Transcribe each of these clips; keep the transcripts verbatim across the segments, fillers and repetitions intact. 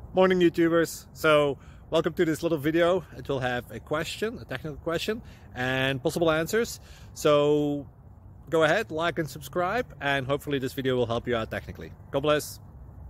Morning YouTubers. So welcome to this little video. It will have a question, a technical question, and possible answers. So go ahead, like and subscribe, and hopefully this video will help you out technically. God bless.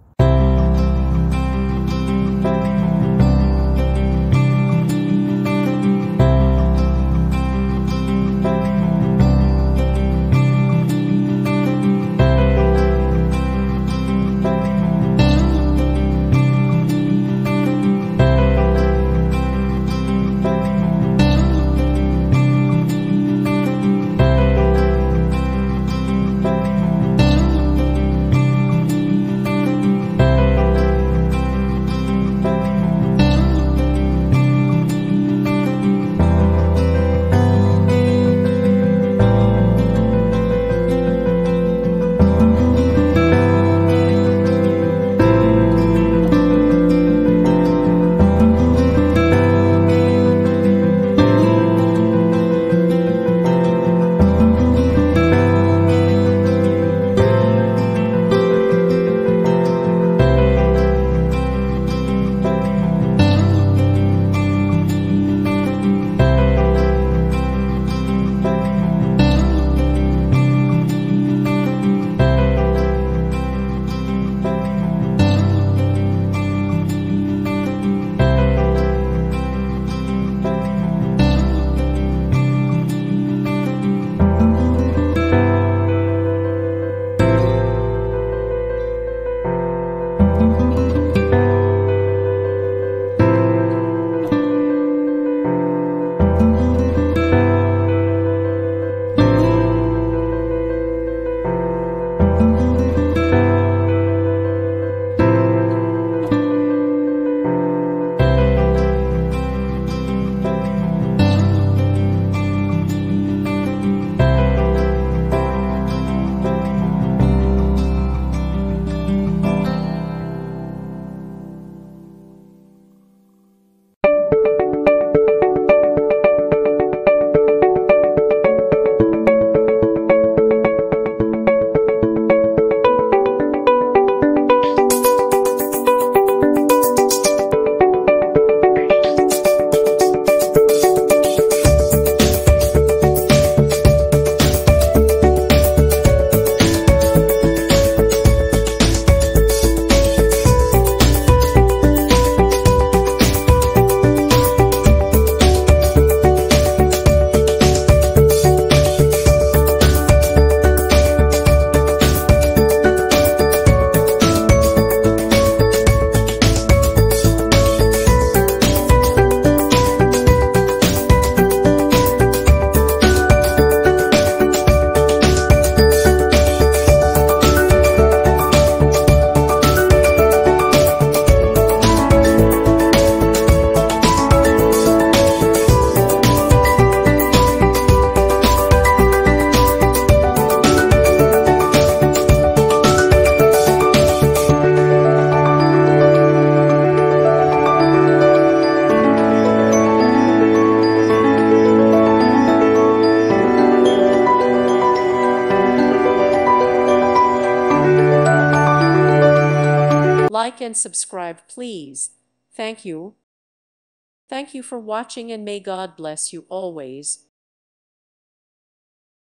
Like and subscribe, please. Thank you. Thank you for watching, and may God bless you always.